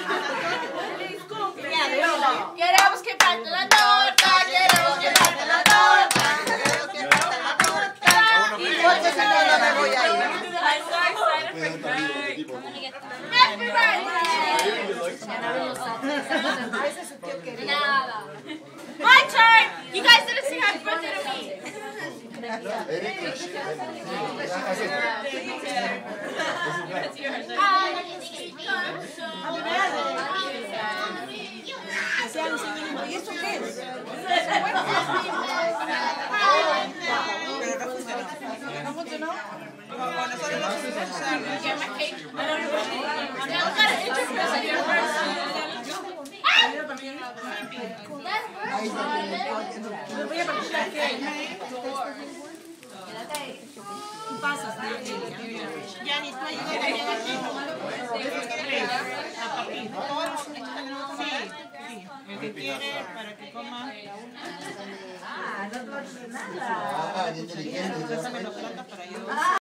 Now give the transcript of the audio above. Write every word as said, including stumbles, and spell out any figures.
Queremos que parte la torta, queremos que parte la torta, queremos que parte la torta. Porque si no, no me voy a ir. Happy birthday! Nada. My turn! You guys didn't sing happy birthday to me. ¿Y eso qué es? ¿No funcionó? Bueno, solo no funcionó. Get my cake. Now we gotta introduce your person. Tú pasas, Yani, tú ayudas Sí, sí. El que quiere para que coma. Ah, no te va a decir nada. Ah, inteligente. Pásame los platos para yo.